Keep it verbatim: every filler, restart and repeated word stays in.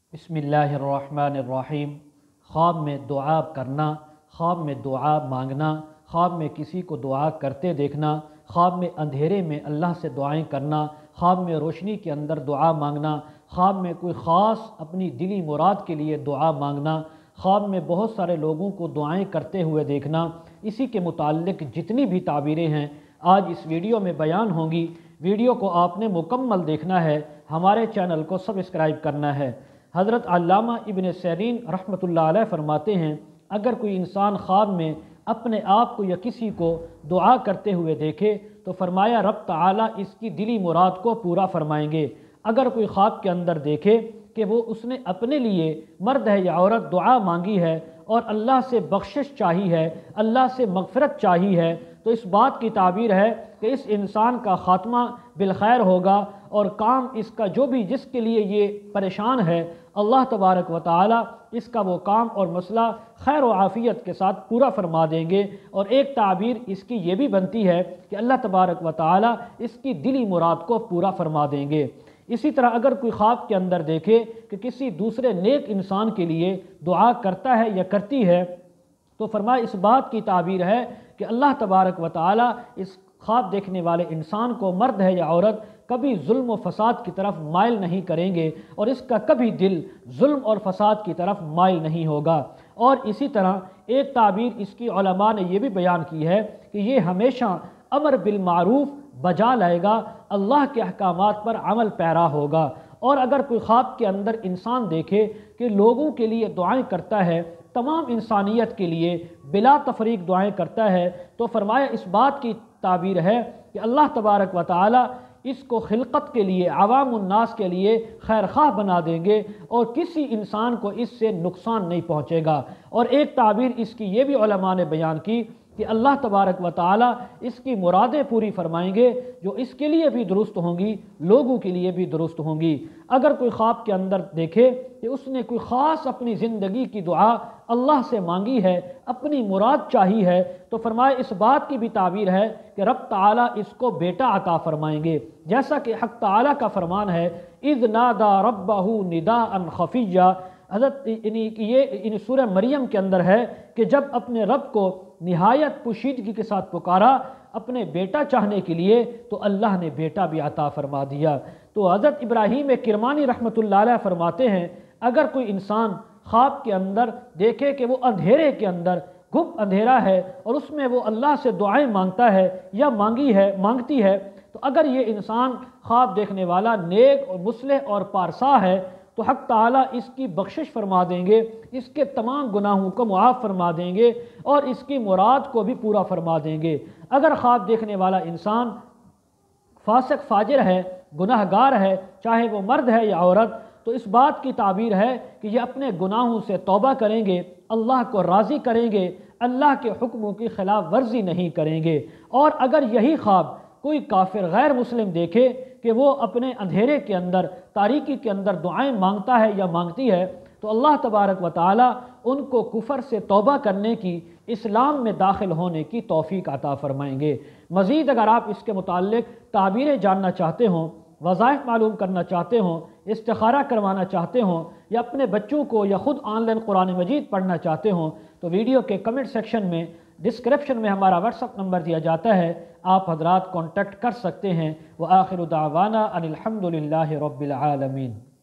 बिस्मिल्लाहिर्रहमानिर्रहीम। ख्वाब में दुआ करना, ख्वाब में दुआ मांगना, ख्वाब में किसी को दुआ करते देखना, ख्वाब में अंधेरे में अल्लाह से दुआएं करना, ख्वाब में रोशनी के अंदर दुआ मांगना, ख्वाब में कोई ख़ास अपनी दिली मुराद के लिए दुआ मांगना, ख्वाब में बहुत सारे लोगों को दुआएं करते हुए देखना, इसी के मुताल्लिक़ जितनी भी ताबीरें हैं आज इस वीडियो में बयान होंगी। वीडियो को आपने मुकम्मल देखना है, हमारे चैनल को सब्सक्राइब करना है। हज़रत अल्लामा इब्न सीरीन रहमतुल्लाह अलैह फरमाते हैं, अगर कोई इंसान ख्वाब में अपने आप को या किसी को दुआ करते हुए देखे तो फरमाया रब ताला इसकी दिली मुराद को पूरा फरमाएंगे। अगर कोई ख्वाब के अंदर देखे कि वो उसने अपने लिए मर्द है या औरत दुआ मांगी है और अल्लाह से बख्शिश चाही है, अल्लाह से मग़फ़िरत चाही है, तो इस बात की ताबीर है कि इस इंसान का ख़ात्मा बिलखैर होगा और काम इसका जो भी जिसके लिए ये परेशान है अल्लाह तबारक व ताला इसका वो काम और मसला खैर व आफ़ियत के साथ पूरा फरमा देंगे। और एक ताबीर इसकी ये भी बनती है कि अल्लाह तबारक व ताला इसकी दिली मुराद को पूरा फरमा देंगे। इसी तरह अगर कोई ख्वाब के अंदर देखे कि किसी दूसरे नेक इंसान के लिए दुआ करता है या करती है तो फरमाया इस बात की ताबीर है कि अल्लाह तबारक व ताला इस ख्वाब देखने वाले इंसान को मर्द है या औरत कभी जुल्म व फसाद की तरफ माइल नहीं करेंगे और इसका कभी दिल जुल्म और फसाद की तरफ माइल नहीं होगा। और इसी तरह एक ताबीर इसकी उलमा ने यह भी बयान की है कि ये हमेशा अमर बिल मारूफ बजा लाएगा, अल्लाह के अहकामात पर अमल पैरा होगा। और अगर कोई ख्वाब के अंदर इंसान देखे कि लोगों के लिए दुआएं करता है, तमाम इंसानियत के लिए बिला तफरीक दुआएं करता है, तो फरमाया इस बात की ताबीर है कि अल्लाह तबारक व ताला इसको खिलकत के लिए अवामुन्नास के लिए खैर ख़्वाह बना देंगे और किसी इंसान को इससे नुकसान नहीं पहुँचेगा। और एक ताबीर इसकी ये भी उलमा ने बयान की कि अल्लाह तबारक व ताला इसकी मुरादें पूरी फरमाएंगे जो इसके लिए भी दुरुस्त होंगी, लोगों के लिए भी दुरुस्त होंगी। अगर कोई ख्वाब के अंदर देखे कि उसने कोई ख़ास अपनी ज़िंदगी की दुआ अल्लाह से मांगी है, अपनी मुराद चाही है, तो फरमाए इस बात की भी ताबीर है कि रब ताला इसको बेटा अता फरमाएंगे। जैसा कि हक़ ताला का फरमान है, इज़ नादा रब्बहू निदाअन खफ़िय्या। हज़रत ये इन सूरह मरियम के अंदर है कि जब अपने रब को निहायत पोशीदगी के साथ पुकारा अपने बेटा चाहने के लिए तो अल्लाह ने बेटा भी अता फरमा दिया। तो हज़रत इब्राहीम किरमानी रहमतुल्लाह अलैह फरमाते हैं, अगर कोई इंसान ख्वाब के अंदर देखे कि वो अंधेरे के अंदर गुप अंधेरा है और उसमें वो अल्लाह से दुआएं मांगता है या मांगी है मांगती है, तो अगर ये इंसान ख्वाब देखने वाला नेक और मुस्लिह और पारसा है तो हक़ ताला इसकी बख्शिश फरमा देंगे, इसके तमाम गुनाहों को मुआफ़ फरमा देंगे और इसकी मुराद को भी पूरा फरमा देंगे। अगर ख्वाब देखने वाला इंसान फासिक फाजिर है, गुनाहगार है, चाहे वो मर्द है या औरत, तो इस बात की ताबीर है कि ये अपने गुनाहों से तौबा करेंगे, अल्लाह को राज़ी करेंगे, अल्लाह के हुक्मों की खिलाफ वर्जी नहीं करेंगे। और अगर यही ख्वाब कोई काफिर गैर मुस्लिम देखे कि वो अपने अंधेरे के अंदर तारीकी के अंदर दुआएं मांगता है या मांगती है, तो अल्लाह तबारक व ताला उनको कुफर से तौबा करने की, इस्लाम में दाखिल होने की तौफीक अता फरमाएंगे। मज़ीद अगर आप इसके मुताल्लिक़ ताबीरें जानना चाहते हों, वज़ाइफ मालूम करना चाहते हों, इस्तिखारा करवाना चाहते हों या अपने बच्चों को या ख़ुद ऑनलाइन कुरान मजीद पढ़ना चाहते हों, तो वीडियो के कमेंट सेक्शन में डिस्क्रिप्शन में हमारा व्हाट्सअप नंबर दिया जाता है, आप हजरात कॉन्टैक्ट कर सकते हैं। व आखिरु दावाना अनिल हम्दुलिल्लाहि रब्बिल आलमीन।